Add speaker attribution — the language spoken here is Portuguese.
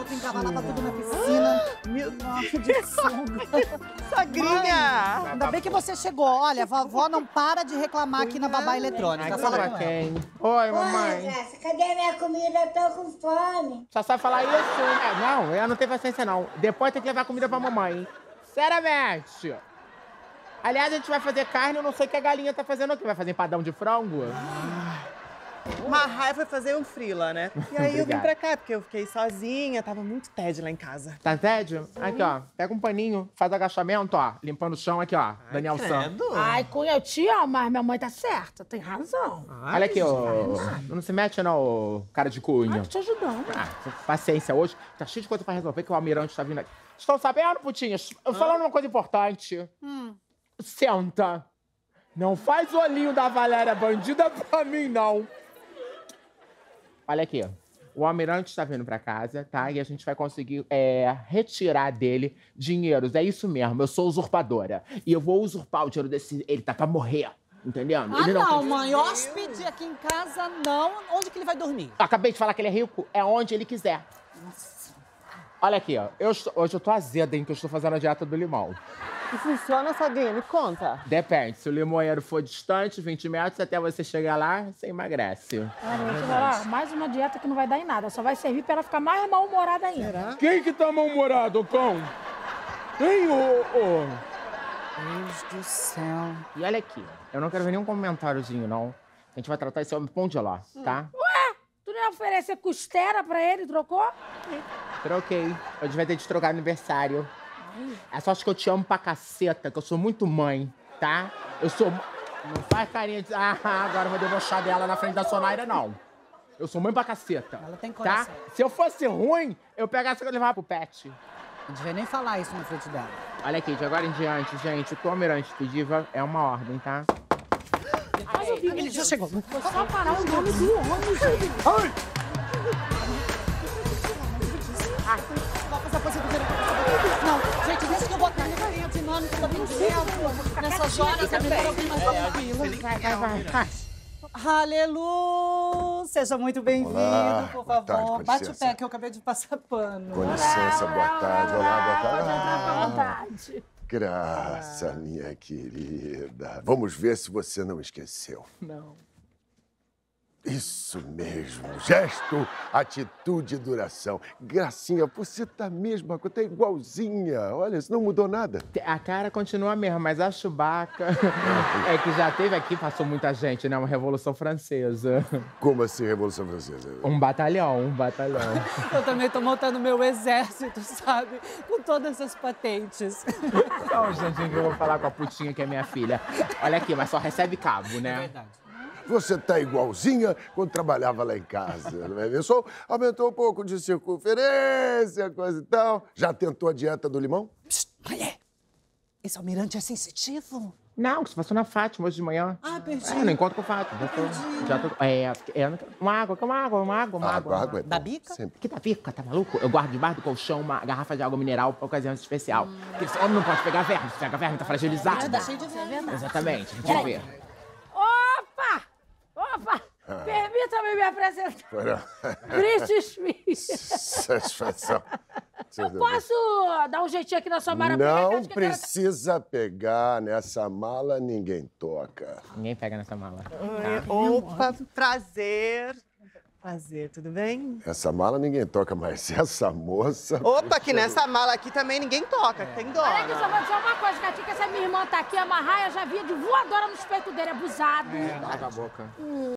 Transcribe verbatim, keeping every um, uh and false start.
Speaker 1: outro encavalava tudo na piscina.
Speaker 2: Meu
Speaker 1: Nossa, de sunga.
Speaker 2: Sogrinha!
Speaker 1: Mãe, ainda bem que você chegou. Olha, a vovó não para de reclamar aqui na babá eletrônica. Fala com
Speaker 3: quem?
Speaker 1: ela.
Speaker 3: Oi, mamãe.
Speaker 4: Jéssica, cadê a minha comida? Eu tô com fome.
Speaker 3: Só sabe falar isso? É, não, eu não tenho paciência, não. Depois tem que levar comida pra mamãe. Seriamente. Aliás, a gente vai fazer carne, eu não sei o que a galinha tá fazendo aqui. Vai fazer empadão de frango?
Speaker 2: Marraia foi fazer um frila, né? E aí eu vim
Speaker 3: Obrigado.
Speaker 2: pra cá, porque eu fiquei sozinha, tava muito tédio lá em casa.
Speaker 3: Tá tédio? Aqui, ó. Pega um paninho, faz agachamento, ó. Limpando o chão aqui, ó. Daniel San.
Speaker 5: Ai, Cunha, eu te amo, mas minha mãe tá certa, tem razão.
Speaker 3: Olha aqui, ó. Não se mete, não, ô cara de cunha.
Speaker 5: Tô te ajudando.
Speaker 3: Ah, paciência, hoje tá cheio de coisa pra resolver que o almirante tá vindo aqui. Estão sabendo, putinhas? Eu falando uma coisa importante.
Speaker 1: Hum.
Speaker 3: Senta. Não faz o olhinho da Valéria bandida pra mim, não. Olha aqui, o almirante está vindo pra casa, tá? E a gente vai conseguir é, retirar dele dinheiros. É isso mesmo, eu sou usurpadora. E eu vou usurpar o dinheiro desse... Ele tá pra morrer, entendendo?
Speaker 1: Ah,
Speaker 3: ele
Speaker 1: não,
Speaker 3: tem...
Speaker 1: mãe. Hóspede aqui em casa, não. Onde que ele vai dormir?
Speaker 3: Acabei de falar que ele é rico, é onde ele quiser. Olha aqui, ó. Eu estou... Hoje eu tô azeda, hein, que eu estou fazendo a dieta do limão.
Speaker 2: E funciona, sogrinha? Me conta.
Speaker 3: Depende, se o limoeiro for distante, vinte metros, até você chegar lá, você emagrece.
Speaker 5: Ah, não, chegar lá, mais uma dieta que não vai dar em nada, só vai servir pra ela ficar mais mal-humorada ainda.
Speaker 2: Será?
Speaker 3: Quem que tá mal-humorado, cão? Quem, ô, ô?
Speaker 1: Deus do céu.
Speaker 3: E olha aqui, eu não quero ver nenhum comentáriozinho, não. A gente vai tratar esse homem pão de lá, tá?
Speaker 5: Tu não ia oferecer costela pra ele, trocou?
Speaker 3: Troquei. Eu devia ter te trocado no aniversário. É só que eu te amo pra caceta, que eu sou muito mãe, tá? Eu sou... Não faz carinha de... Ah, agora eu vou debochar dela na frente da Sonaira, não. Eu sou mãe pra caceta.
Speaker 1: Ela tem
Speaker 3: tá?
Speaker 1: coração.
Speaker 3: Se eu fosse ruim, eu pegasse e levava pro pet.
Speaker 1: Não devia nem falar isso na frente dela.
Speaker 3: Olha aqui, de agora em diante, gente, o que o almirante pedir é uma ordem, tá?
Speaker 5: Mas eu vi,
Speaker 1: Ele já chegou.
Speaker 5: Foi só parar o nome do homem, gente.
Speaker 3: Ai!
Speaker 1: Vai fazer a coisa do direito. Não, gente, deixa que eu botar a galinha de mano, que eu tô vindo direto. Nessas horas, é melhor eu vir mais tranquila.
Speaker 3: Vai, vai, vai, vai.
Speaker 1: Aleluia! Seja muito bem-vindo,
Speaker 6: Olá,
Speaker 1: por
Speaker 6: boa tarde,
Speaker 1: favor.
Speaker 6: com
Speaker 1: Bate o
Speaker 6: licença.
Speaker 1: pé que eu acabei de passar pano.
Speaker 6: Com licença, boa tarde. Olá, boa
Speaker 5: Pode
Speaker 6: tarde.
Speaker 5: entrar com
Speaker 6: Ah,
Speaker 5: vontade.
Speaker 6: Graça, minha querida. Vamos ver se você não esqueceu.
Speaker 3: Não.
Speaker 6: Isso mesmo. Gesto, atitude e duração. Gracinha, você tá mesmo, tá igualzinha. Olha, isso não mudou nada.
Speaker 3: A cara continua a mesma, mas a Chewbacca é que já teve aqui, passou muita gente, né? Uma Revolução Francesa.
Speaker 6: Como assim, Revolução Francesa?
Speaker 3: Um batalhão, um batalhão.
Speaker 1: Eu também tô montando meu exército, sabe? Com todas as patentes.
Speaker 3: Só um instantinho que eu vou falar com a putinha que é minha filha. Olha aqui, mas só recebe cabo, né?
Speaker 1: É verdade.
Speaker 6: Você tá igualzinha quando trabalhava lá em casa, não é mesmo? Só aumentou um pouco de circunferência, coisa e tal. Já tentou a dieta do limão?
Speaker 1: Psst, mulher! Esse almirante é sensitivo?
Speaker 3: Não, que se passou na Fátima hoje de manhã.
Speaker 1: Ah, perdi.
Speaker 3: É, no encontro com o Fátima. Já tô, já tô, é, é, uma água, uma água, uma água, uma água.
Speaker 6: Água, água é
Speaker 1: Da
Speaker 6: bom,
Speaker 1: bica?
Speaker 6: sempre.
Speaker 3: Que da bica, tá maluco? Eu guardo debaixo do colchão uma garrafa de água mineral pra ocasião especial. Porque esse homem não pode pegar verme, se pega verme tá fragilizado.
Speaker 1: Tá cheio de verme.
Speaker 3: Exatamente, a gente vê.
Speaker 5: Opa! Opa! Permita-me me apresentar.
Speaker 6: Para-
Speaker 5: Britney Spears.
Speaker 6: Satisfação.
Speaker 5: Posso dar um jeitinho aqui na sua mara?
Speaker 6: Não precisa pegar nessa mala, ninguém toca.
Speaker 3: Ninguém pega nessa mala.
Speaker 2: Oi, opa, prazer. Prazer, tudo bem?
Speaker 6: Essa mala ninguém toca, mas essa moça...
Speaker 2: Opa, que nessa mala aqui também ninguém toca, tem
Speaker 5: Olha aqui,
Speaker 2: dona.
Speaker 5: só vou dizer uma coisa, Gatinha, que essa minha irmã tá aqui, a Marraia já via de voadora nos peitos dele, abusado.
Speaker 3: Cala a boca.